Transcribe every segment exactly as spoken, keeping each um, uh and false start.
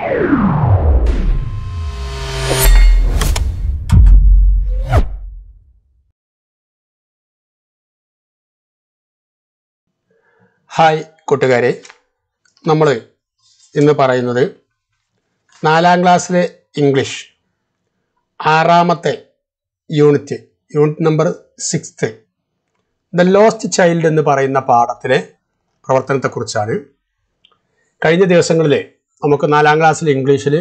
Hi കൂട്ടുകാരെ, നമ്മൾ ഇന്ന് പറയുന്നത് നാലാം ക്ലാസ്സിലെ ഇംഗ്ലീഷ് ആറാമത്തെ unit unit number sixth the lost child എന്ന് പറയുന്ന പാഠത്തിലെ പ്രവർത്തനത്തെക്കുറിച്ചാണ്. കഴിഞ്ഞ ദിവസങ്ങളിൽ നമുക്ക് നാലാം ക്ലാസ്സിലെ ഇംഗ്ലീഷിൽ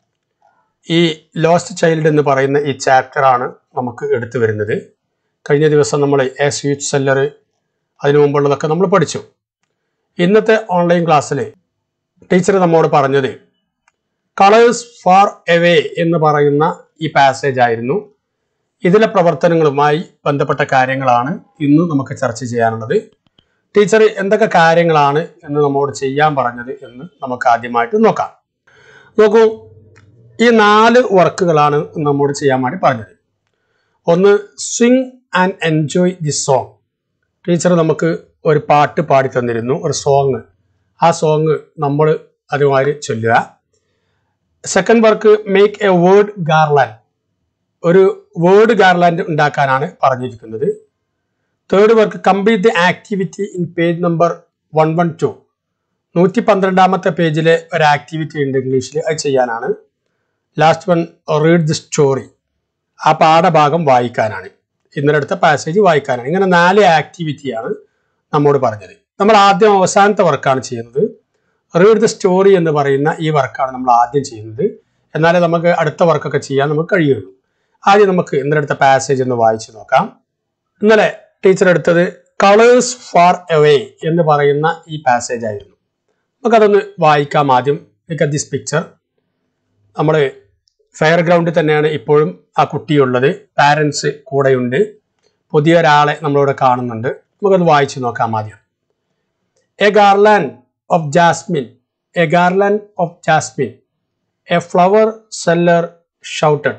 ഈ ലോസ്റ്റ് ചൈൽഡ് എന്ന് പറയുന്ന ഈ ചാപ്റ്ററാണ് നമുക്ക് എടുത്തു വരുന്നത്. കഴിഞ്ഞ ദിവസം നമ്മൾ എ സ്വീറ്റ് സെല്ലർ അതിനു മുമ്പുള്ളതൊക്കെ നമ്മൾ പഠിച്ചു. ഇന്നത്തെ ഓൺലൈൻ ക്ലാസ്സിൽ ടീച്ചർ നമ്മോട് പറഞ്ഞത് കളേഴ്സ് ഫാർ എവേ എന്ന് പറയുന്ന ഈ പാസേജ് ആയിരുന്നു. ഇതിലെ പ്രവർത്തനങ്ങളുമായി ബന്ധപ്പെട്ട കാര്യങ്ങളാണ് ഇന്ന് നമുക്ക് ചർച്ച ചെയ്യാനുള്ളത്. ടീച്ചർ എന്തൊക്കെ കാര്യങ്ങളാണ് എന്ന് നമ്മോട് ചെയ്യാൻ പറഞ്ഞത് എന്ന് നമുക്ക് ആദ്യമായിട്ട് നോക്കാം. നോക്കൂ, ഈ നാല് വർക്കുകളാണ് നമ്മോട് ചെയ്യാൻ വേണ്ടി പറഞ്ഞത്. ഒന്ന്, sing and enjoy the song. Teacher നമുക്ക് ഒരു പാട്ട് പാടി തന്നിരുന്നു, ഒരു സോങ്. ആ സോങ് നമ്മൾ അതുമായി ചൊല്ലുക. Second work, make a word garland. ഒരു വേർഡ് ഗാർലാൻഡ് ഉണ്ടാക്കാനാണ് പറഞ്ഞിരിക്കുന്നത്. Third work, complete the activity in page number one one two. നൂറ്റി പന്ത്രണ്ടാമത്തെ പേജിലെ ഒരു ആക്ടിവിറ്റി ഉണ്ട് ഇംഗ്ലീഷിൽ, അത് ചെയ്യാനാണ്. Last one, read the story. ആ പാഠഭാഗം വായിക്കാനാണ്, ഇന്നലെ അടുത്ത പാസേജ് വായിക്കാനാണ്. ഇങ്ങനെ നാല് ആക്ടിവിറ്റിയാണ് നമ്മോട് പറഞ്ഞത്. നമ്മൾ ആദ്യം അവസാനത്തെ വർക്കാണ് ചെയ്യുന്നത്. റീഡ് ദ സ്റ്റോറി എന്ന് പറയുന്ന ഈ വർക്കാണ് നമ്മൾ ആദ്യം ചെയ്യുന്നത്. എന്നാലേ നമുക്ക് അടുത്ത വർക്കൊക്കെ ചെയ്യാൻ നമുക്ക് കഴിയുള്ളൂ. ആദ്യം നമുക്ക് ഇന്നലെ അടുത്ത പാസേജ് ഒന്ന് വായിച്ചു നോക്കാം. ഇന്നലെ ടീച്ചർ എടുത്തത് കളേഴ്സ് ഫാർ എവേ എന്ന് പറയുന്ന ഈ പാസേജ് ആയിരുന്നു. നമുക്കതൊന്ന് വായിക്കാം. ആദ്യം ലുക്ക് അറ്റ് ദിസ് പിക്ചർ. നമ്മൾ ഫെയർ ഗ്രൗണ്ടിൽ തന്നെയാണ് ഇപ്പോഴും ആ കുട്ടിയുള്ളത്. പാരൻസ് കൂടെയുണ്ട്. പുതിയൊരാളെ നമ്മളിവിടെ കാണുന്നുണ്ട്. നമുക്കത് വായിച്ചു നോക്കാം ആദ്യം. A garland of jasmine, a garland of jasmine, a flower seller shouted.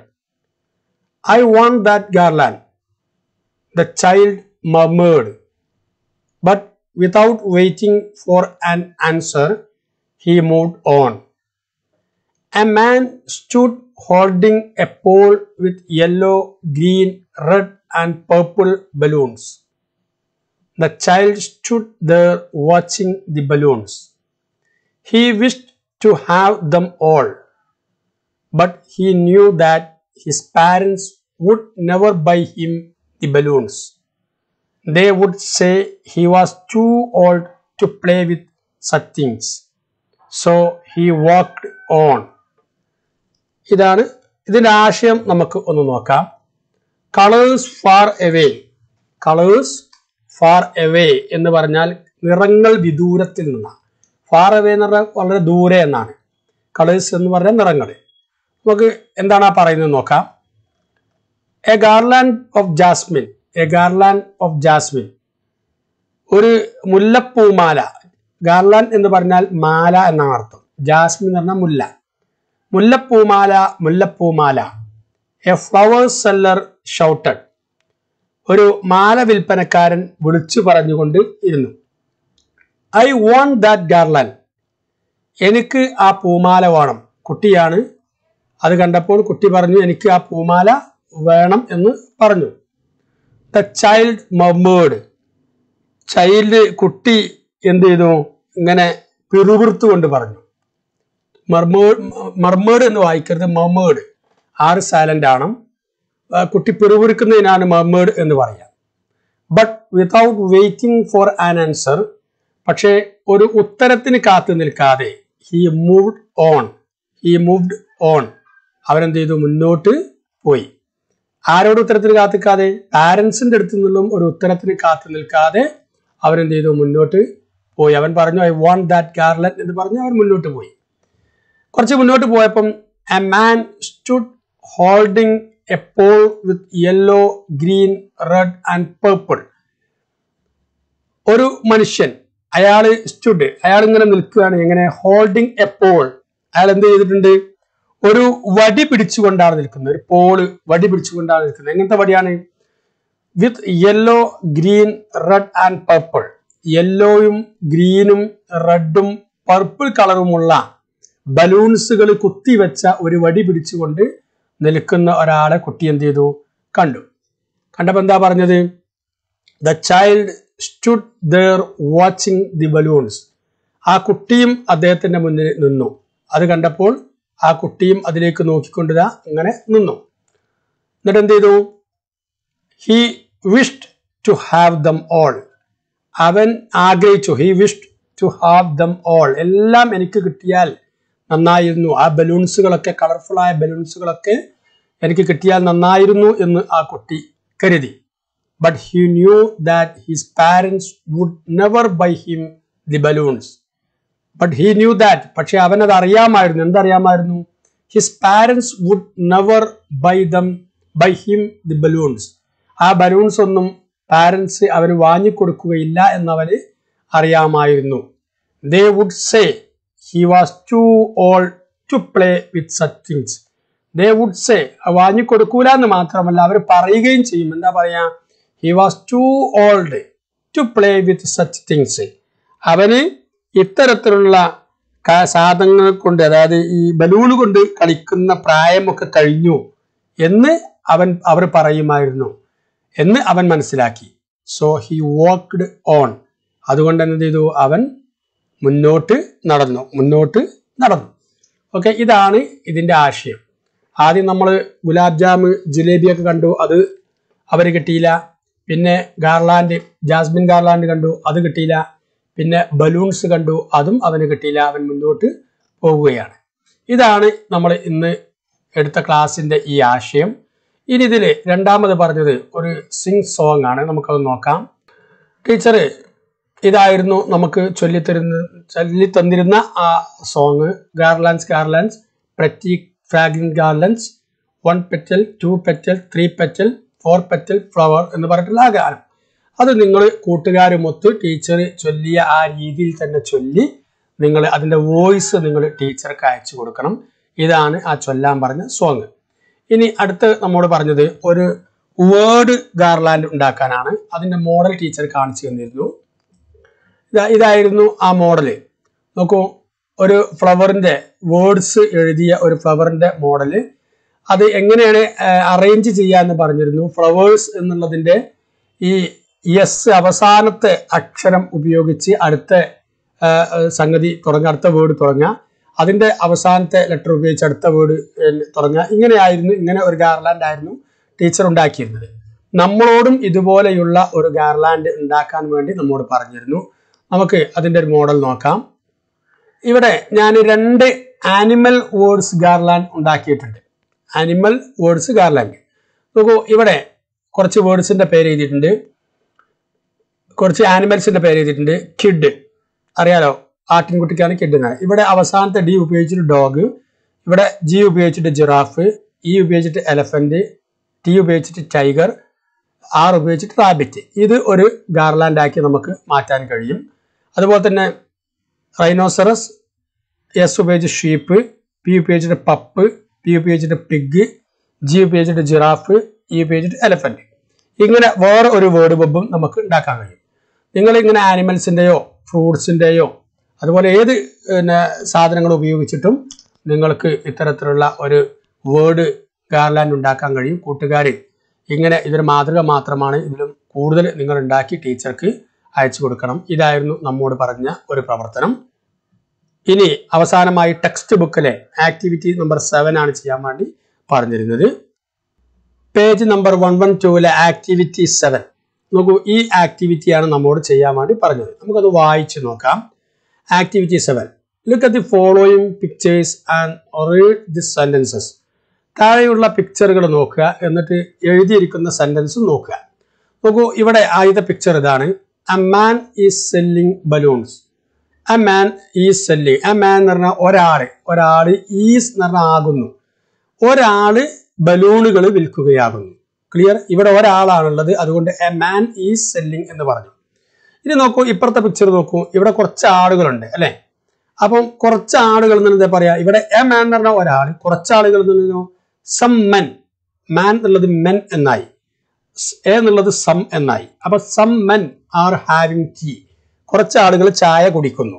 I want that garland, the child murmured. But without waiting for an answer, he moved on. A man stood holding a pole with yellow, green, red and purple balloons. The child stood there watching the balloons. He wished to have them all, but he knew that his parents would never buy him the balloons. They would say he was too old to play with such things. So he walked on. ഇതാണ് ഇതിൻ്റെ ആശയം. നമുക്ക് ഒന്ന് നോക്കാം. Colours far away. Colours far away എന്ന് പറഞ്ഞാൽ നിറങ്ങൾ വിദൂരത്തിൽ നിന്നാണ്. ഫാർ എവേ എന്ന് പറഞ്ഞാൽ വളരെ ദൂരെ എന്നാണ്. കളേഴ്സ് എന്ന് പറഞ്ഞാൽ നിറങ്ങൾ. നമുക്ക് എന്താണ് ആ പറയുന്നത് നോക്കാം. A garland of jasmine, a garland of jasmine, ഒരു മുല്ലപ്പൂമാല. ഗാർലാൻഡ് എന്ന് പറഞ്ഞാൽ മാല എന്നാണ് അർത്ഥം. ജാസ്മിൻ എന്ന് പറഞ്ഞാൽ മുല്ല. മുല്ലപ്പൂമാല, മുല്ലപ്പൂമാല. എ ഫ്ലവർ സെല്ലർ ഷൗട്ടഡ്, ഒരു മാല വിൽപ്പനക്കാരൻ വിളിച്ചു പറഞ്ഞുകൊണ്ട് ഇരുന്നു. ഐ വാണ്ട് ദാറ്റ് ഗാർലാൻഡ്, എനിക്ക് ആ പൂമാല വേണം. കുട്ടിയാണ്. അത് കണ്ടപ്പോൾ കുട്ടി പറഞ്ഞു എനിക്ക് ആ പൂമാല വേണം എന്ന് പറഞ്ഞു. ദ ചൈൽഡ് മർമേർഡ്, ചൈൽഡ് കുട്ടി എന്ത് ചെയ്തു? ഇങ്ങനെ പിറുപിറുത്തു കൊണ്ട് പറഞ്ഞു. മർമേഡ് മർമേഡ് എന്ന് വായിക്കരുത്, മർമേഡ്. ആറ് സൈലന്റ് ആണ്. കുട്ടി പിറുപിറുക്കുന്നതിനാണ് മർമേഡ് എന്ന് പറയാം. But without waiting for an answer, പക്ഷേ ഒരു ഉത്തരത്തിന് കാത്തു നിൽക്കാതെ, he moved on, he moved on, അവരെന്ത് ചെയ്തു? മുന്നോട്ട് പോയി. ആരോട് ഉത്തരത്തിന് കാത്തിക്കാതെ? പാരൻസിന്റെ അടുത്ത് നിന്നും ഒരു ഉത്തരത്തിന് കാത്തു നിൽക്കാതെ അവരെന്ത് ചെയ്തു? മുന്നോട്ട് പോയി. അവൻ പറഞ്ഞു ഐ വാണ്ട് ദാറ്റ് ഗാർലാൻഡ് എന്ന് പറഞ്ഞ് അവൻ മുന്നോട്ട് പോയി. കുറച്ച് മുന്നോട്ട് പോയപ്പം a man stood holding a pole with yellow, green, red and purple. ഒരു മനുഷ്യൻ, അയാൾ സ്റ്റുഡ്, അയാൾ ഇങ്ങനെ നിൽക്കുകയാണ്. എങ്ങനെ? Holding a pole. അയാൾ എന്ത് ചെയ്തിട്ടുണ്ട്? ഒരു വടി പിടിച്ചുകൊണ്ടാണ് നിൽക്കുന്നത്. ഒരു പോള് വടി പിടിച്ചുകൊണ്ടാണ് നിൽക്കുന്നത്. എങ്ങനത്തെ വടിയാണ്? With yellow, green, red and purple. യെല്ലോയും ഗ്രീനും റെഡും പർപ്പിൾ കളറുമുള്ള ബലൂൺസുകൾ കുത്തിവെച്ച ഒരു വടി പിടിച്ചുകൊണ്ട് നിൽക്കുന്ന ഒരാളെ കുട്ടി എന്ത് ചെയ്തു? കണ്ടു. കണ്ടപ്പോൾ എന്താ പറഞ്ഞത്? The child stood there watching the balloons. ആ കുട്ടിയും അദ്ദേഹത്തിന്റെ മുന്നിൽ നിന്നു. അത് കണ്ടപ്പോൾ ആ കുട്ടിയും അതിലേക്ക് നോക്കിക്കൊണ്ടുതാ അങ്ങനെ നിന്നു. എന്നിട്ട് എന്ത് ചെയ്തു? He wished to have them all. അവൻ ആഗ്രഹിച്ചു. He wished to have them all. എല്ലാം എനിക്ക് കിട്ടിയാൽ നന്നായിരുന്നു. ആ ബലൂൺസുകളൊക്കെ, കളർഫുൾ ആയ ബലൂൺസുകളൊക്കെ എനിക്ക് കിട്ടിയാൽ നന്നായിരുന്നു എന്ന് ആ കുട്ടി കരുതി. But he knew that his parents would never buy him the balloons. But he knew that, പക്ഷെ അവനത് അറിയാമായിരുന്നു. എന്തറിയാമായിരുന്നു? His parents would never buy them buy him the balloons. ആ ബലൂൺസ് ഒന്നും പാരൻസ് അവന് വാങ്ങിക്കൊടുക്കുകയില്ല എന്നവന് അറിയാമായിരുന്നു. They would say he was too old to play with such things. They would say, വാങ്ങിക്കൊടുക്കൂല എന്ന് മാത്രമല്ല അവർ പറയുകയും ചെയ്യും. എന്താ പറയാ? He was too old to play with such things. അവന് ഇത്തരത്തിലുള്ള സാധനങ്ങൾ കൊണ്ട്, അതായത് ഈ ബലൂൺ കൊണ്ട് കളിക്കുന്ന പ്രായമൊക്കെ കഴിഞ്ഞു എന്ന് അവൻ അവർ പറയുമായിരുന്നു എന്ന് അവൻ മനസ്സിലാക്കി. So he walked on. അതുകൊണ്ട് എന്ത് ചെയ്തു? അവൻ മുന്നോട്ട് നടന്നു മുന്നോട്ട് നടന്നു ഓക്കെ, ഇതാണ് ഇതിന്റെ ആശയം. ആദ്യം നമ്മൾ ഗുലാബ് ജാമ്, ജിലേബിയൊക്കെ കണ്ടു, അത് അവർ കിട്ടിയില്ല. പിന്നെ ഗാർലാൻഡ്, ജാസ്മിൻ ഗാർലാൻഡ് കണ്ടു, അത് കിട്ടിയില്ല. പിന്നെ ബലൂൺസ് കണ്ടു, അതും അവന് കിട്ടിയില്ല. അവൻ മുന്നോട്ട് പോവുകയാണ്. ഇതാണ് നമ്മൾ ഇന്ന് എടുത്ത ക്ലാസ്സിന്റെ ഈ ആശയം. ഇനി ഇതിൽ രണ്ടാമത് പറഞ്ഞത് ഒരു സിംഗ് സോങ് ആണ്. നമുക്കത് നോക്കാം. ടീച്ചർ ഇതായിരുന്നു നമുക്ക് ചൊല്ലിത്തരുന്ന ചൊല്ലിത്തന്നിരുന്ന ആ song. Garlands garlands pretty fragrant garlands, one petal, two petal, three petal, four petal flower എന്ന് പറഞ്ഞിട്ടുള്ള ആ ഗാനം. അത് നിങ്ങൾ കൂട്ടുകാരുമൊത്ത് ടീച്ചർ ചൊല്ലിയ ആ രീതിയിൽ തന്നെ ചൊല്ലി നിങ്ങൾ അതിൻ്റെ വോയിസ് നിങ്ങൾ ടീച്ചർക്ക് അയച്ചു കൊടുക്കണം. ഇതാണ് ആ ചൊല്ലാൻ പറഞ്ഞ സോങ്. ഇനി അടുത്ത് നമ്മോട് പറഞ്ഞത് ഒരു വേർഡ് ഗാർലാൻഡ് ഉണ്ടാക്കാനാണ്. അതിൻ്റെ മോഡൽ ടീച്ചർ കാണിച്ചു തന്നിരുന്നു. ഇതാ ഇതായിരുന്നു ആ മോഡല്. നോക്കൂ, ഒരു ഫ്ലവറിന്റെ വേർഡ്സ് എഴുതിയ ഒരു ഫ്ലവറിന്റെ മോഡല്. അത് എങ്ങനെയാണ് അറേഞ്ച് ചെയ്യാന്ന് പറഞ്ഞിരുന്നു. ഫ്ലവേഴ്സ് എന്നുള്ളതിന്റെ ഈ എസ് അവസാനത്തെ അക്ഷരം ഉപയോഗിച്ച് അടുത്ത സംഗതി തുടങ്ങുക, അടുത്ത വേർഡ് തുടങ്ങുക, അതിന്റെ അവസാനത്തെ ലെറ്റർ ഉപയോഗിച്ച് അടുത്ത വേർഡ് തുടങ്ങുക. ഇങ്ങനെയായിരുന്നു, ഇങ്ങനെ ഒരു ഗാർലാൻഡ് ആയിരുന്നു ടീച്ചർ ഉണ്ടാക്കിയിരുന്നത്. നമ്മളോടും ഇതുപോലെയുള്ള ഒരു ഗാർലാൻഡ് ഉണ്ടാക്കാൻ വേണ്ടി നമ്മോട് പറഞ്ഞിരുന്നു. നമുക്ക് അതിന്റെ ഒരു മോഡൽ നോക്കാം. ഇവിടെ ഞാൻ രണ്ട് ആനിമൽ വേർഡ്സ് ഗാർലാൻഡ് ഉണ്ടാക്കിയിട്ടുണ്ട്. ആനിമൽ വേർഡ്സ് ഗാർലാൻഡ് നോക്കൂ, ഇവിടെ കുറച്ച് വേർഡ്സിന്റെ പേര് എഴുതിയിട്ടുണ്ട്, കുറച്ച് ആനിമൽസിന്റെ പേര് എഴുതിയിട്ടുണ്ട്. കിഡ് അറിയാലോ, ആട്ടിൻകുട്ടിക്കാണ് കിഡ് എന്നാണ്. ഇവിടെ അവസാനത്തെ ഡി ഉപയോഗിച്ചിട്ട് ഡോഗ്, ഇവിടെ ജി ഉപയോഗിച്ചിട്ട് ജിറാഫ്, ഇ ഉപയോഗിച്ചിട്ട് എലഫന്റ്, ടി ഉപയോഗിച്ചിട്ട് ടൈഗർ, ആർ ഉപയോഗിച്ചിട്ട് റാബിറ്റ്. ഇത് ഒരു ഗാർലാൻഡ് ആക്കി നമുക്ക് മാറ്റാൻ കഴിയും. അതുപോലെ തന്നെ റൈനോസറസ്, എസ് ഉപയോഗിച്ച് ഷീപ്പ്, പി ഉപയോഗിച്ചിട്ട് പപ്പ്, പി ഉപയോഗിച്ചിട്ട് പിഗ്, ജി ഉപയോഗിച്ചിട്ട് ജിറാഫ്, ഇ ഉപയോഗിച്ചിട്ട് എലഫന്റ്. ഇങ്ങനെ വേറെ ഒരു വേർഡ് ബബും നമുക്ക് ഉണ്ടാക്കാൻ കഴിയും. നിങ്ങൾ ഇങ്ങനെ ആനിമൽസിൻ്റെയോ ഫ്രൂട്ട്സിൻ്റെയോ അതുപോലെ ഏത് പിന്നെ സാധനങ്ങൾ ഉപയോഗിച്ചിട്ടും നിങ്ങൾക്ക് ഇത്തരത്തിലുള്ള ഒരു വേർഡ് ഗാർലാൻഡ് ഉണ്ടാക്കാൻ കഴിയും. കൂട്ടുകാർ ഇങ്ങനെ ഇതൊരു മാതൃക മാത്രമാണ്, ഇതിലും കൂടുതൽ നിങ്ങൾ ഉണ്ടാക്കി ടീച്ചർക്ക് അയച്ചു കൊടുക്കണം. ഇതായിരുന്നു നമ്മോട് പറഞ്ഞ ഒരു പ്രവർത്തനം. ഇനി അവസാനമായി ടെക്സ്റ്റ് ബുക്കിലെ ആക്ടിവിറ്റി നമ്പർ സെവൻ ആണ് ചെയ്യാൻ വേണ്ടി പറഞ്ഞിരുന്നത്. പേജ് നമ്പർ വൺ വൺ ടൂവിലെ ആക്ടിവിറ്റി സെവൻ നോക്കൂ. ഈ ആക്ടിവിറ്റിയാണ് നമ്മോട് ചെയ്യാൻ വേണ്ടി പറഞ്ഞത്. നമുക്കത് വായിച്ചു നോക്കാം. Activity seven, look at the following pictures and read the sentences. താഴെയുള്ള പിക്ചറുകൾ നോക്കുക, എന്നിട്ട് എഴുതിയിരിക്കുന്ന സെന്റൻസ് നോക്കുക. നോക്കൂ, ഇവിടെ ആദ്യത്തെ പിക്ചർ ഇതാണ്. A man is selling balloons. A man is selling. A man എന്ന് പറഞ്ഞാൽ ഒരാള്, ഒരാള് ഈസ് എന്ന് പറഞ്ഞാൽ ആകുന്നു, ഒരാള് ബലൂണുകൾ വിൽക്കുകയാകുന്നു. ക്ലിയർ? ഇവിടെ ഒരാളാണുള്ളത്, അതുകൊണ്ട് എ മാൻ ഈസ് സെല്ലിംഗ് എന്ന് പറഞ്ഞു. ഇനി നോക്കൂ, ഇപ്പുറത്തെ പിക്ചർ നോക്കൂ. ഇവിടെ കുറച്ച് ആളുകളുണ്ട് അല്ലെ? അപ്പം കുറച്ച് ആളുകൾ എന്താ പറയാ? ഇവിടെ എ മാൻ എന്ന് പറഞ്ഞാൽ ഒരാൾ, കുറച്ച് ആളുകൾ എന്ന് സം മെൻ. മാൻ എന്നുള്ളത് മെൻ എന്നായി, എ എന്നുള്ളത് സം എന്നായി. അപ്പൊ some men are having tea. കുറച്ച് ആളുകൾ ചായ കുടിക്കുന്നു.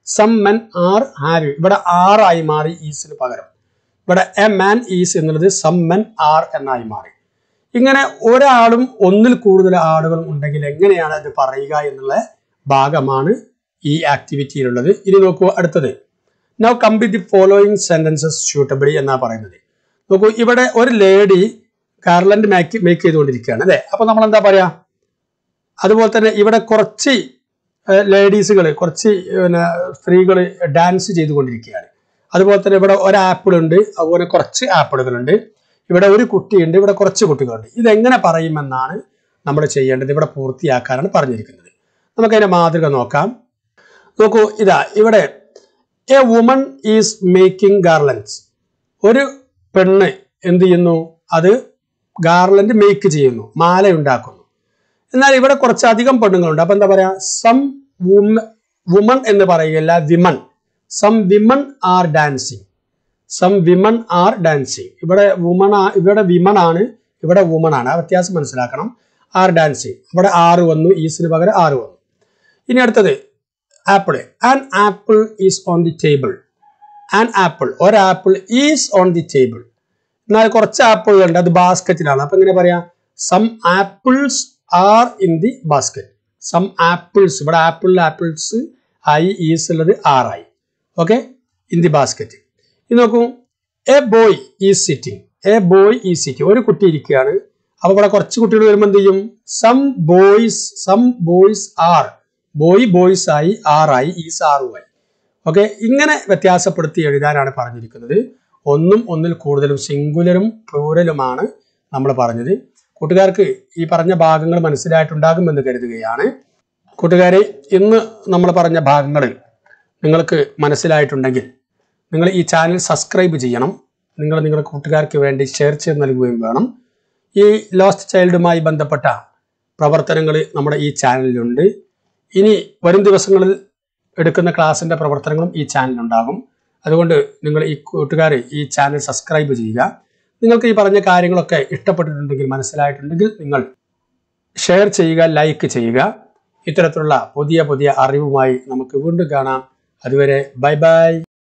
Some men are have. ഇവിടെ ആറായി മാറി ഈസിന് പകരം. ഇവിടെ എ മാൻ ഈസ് എന്നുള്ളത് സം മെൻ ആർ എന്നായി മാറി. ഇങ്ങനെ ഒരാളും ഒന്നിൽ കൂടുതൽ ആളുകളും ഉണ്ടെങ്കിൽ എങ്ങനെയാണ് അത് പറയുക എന്നുള്ള ഭാഗമാണ് ഈ ആക്ടിവിറ്റിയിലുള്ളത്. ഇനി നോക്കൂ അടുത്തത്. Now complete the following sentences suitably എന്നാ പറയുന്നത്. നോക്കൂ, ഇവിടെ ഒരു ലേഡി ഗാർലൻഡ് മേക്ക് മേക്ക് ചെയ്തുകൊണ്ടിരിക്കുകയാണ് അല്ലേ. അപ്പൊ നമ്മൾ എന്താ പറയാ? അതുപോലെ തന്നെ ഇവിടെ കുറച്ച് ലേഡീസുകൾ, കുറച്ച് പിന്നെ സ്ത്രീകൾ ഡാൻസ് ചെയ്തുകൊണ്ടിരിക്കുകയാണ്. അതുപോലെ തന്നെ ഇവിടെ ഒരു ആപ്പിൾ ഉണ്ട്, അതുപോലെ കുറച്ച് ആപ്പിളുകളുണ്ട്. ഇവിടെ ഒരു കുട്ടിയുണ്ട്, ഇവിടെ കുറച്ച് കുട്ടികളുണ്ട്. ഇതെങ്ങനെ പറയുമെന്നാണ് നമ്മൾ ചെയ്യേണ്ടത്. ഇവിടെ പൂർത്തിയാക്കാനാണ് പറഞ്ഞിരിക്കുന്നത്. നമുക്കതിന്റെ മാതൃക നോക്കാം. നോക്കൂ, ഇതാ ഇവിടെ a woman is making garlands. ഒരു പെണ്ണ് എന്ത് ചെയ്യുന്നു? അത് ഗാർലൻഡ് മേക്ക് ചെയ്യുന്നു, മാല ഉണ്ടാക്കുന്നു. എന്നാൽ ഇവിടെ കുറച്ചധികം പെണ്ണുങ്ങളുണ്ട്. അപ്പൊ എന്താ പറയാ? സം വുമൺ എന്ന് പറയുകയല്ല, women. Some women are dancing. Some women are dancing. ഇവിടെ വുമൺ, ഇവിടെ വിമൺ ആണ്, ഇവിടെ വുമൺ ആണ്. ആ വ്യത്യാസം മനസ്സിലാക്കണം. Are dancing. ഇവിടെ ആറ് വന്നു, ഈസിന് പകരം ആറ് വന്നു. ഇനി അടുത്തത് apple. An apple is on the table. An apple, ഒരു apple is on the table. എന്നാൽ കുറച്ച് ആപ്പിളുകളുണ്ട്, അത് ബാസ്ക്കറ്റിലാണ്. അപ്പൊ എങ്ങനെ പറയാം? Some apples are in the basket. Some apples, ഇവിടെ ആപ്പിൾ ആപ്പിൾസ് ആയി, ഈസ് ഉള്ളത് ആറായി. Okay, in the basket. ഇത് നോക്കൂ, a boy is sitting. A boy is sitting. ഒരു കുട്ടി ഇരിക്കുകയാണ്. അപ്പൊ ഇവിടെ കുറച്ച് കുട്ടികൾ വരുമ്പോൾ എന്ത് ചെയ്യും? Some boys, some boys are. Boy boys ആയി, ആറായി, ഈസ് ആറുമായി. ഓക്കെ, ഇങ്ങനെ വ്യത്യാസപ്പെടുത്തി എഴുതാനാണ് പറഞ്ഞിരിക്കുന്നത്. ഒന്നും ഒന്നിൽ കൂടുതലും സിംഗുലറും പ്ലൂരലുമാണ് നമ്മൾ പറഞ്ഞത്. കൂട്ടുകാർക്ക് ഈ പറഞ്ഞ ഭാഗങ്ങൾ മനസ്സിലായിട്ടുണ്ടാകുമെന്ന് കരുതുകയാണ്. കൂട്ടുകാരെ, ഇന്ന് നമ്മൾ പറഞ്ഞ ഭാഗങ്ങൾ നിങ്ങൾക്ക് മനസ്സിലായിട്ടുണ്ടെങ്കിൽ നിങ്ങൾ ഈ ചാനൽ സബ്സ്ക്രൈബ് ചെയ്യണം. നിങ്ങൾ നിങ്ങളുടെ കൂട്ടുകാർക്ക് വേണ്ടി ഷെയർ ചെയ്ത് നൽകുകയും വേണം. ഈ ലോസ്റ്റ് ചൈൽഡുമായി ബന്ധപ്പെട്ട പ്രവർത്തനങ്ങൾ നമ്മുടെ ഈ ചാനലിലുണ്ട്. ഇനി വരും ദിവസങ്ങളിൽ എടുക്കുന്ന ക്ലാസ്സിൻ്റെ പ്രവർത്തനങ്ങളും ഈ ചാനലിലുണ്ടാകും. അതുകൊണ്ട് നിങ്ങൾ ഈ കൂട്ടുകാർ ഈ ചാനൽ സബ്സ്ക്രൈബ് ചെയ്യുക. നിങ്ങൾക്ക് ഈ പറഞ്ഞ കാര്യങ്ങളൊക്കെ ഇഷ്ടപ്പെട്ടിട്ടുണ്ടെങ്കിൽ, മനസ്സിലായിട്ടുണ്ടെങ്കിൽ നിങ്ങൾ ഷെയർ ചെയ്യുക, ലൈക്ക് ചെയ്യുക. ഇത്തരത്തിലുള്ള പുതിയ പുതിയ അറിവുമായി നമുക്ക് വീണ്ടും കാണാം. അതുവരെ ബൈ ബൈ.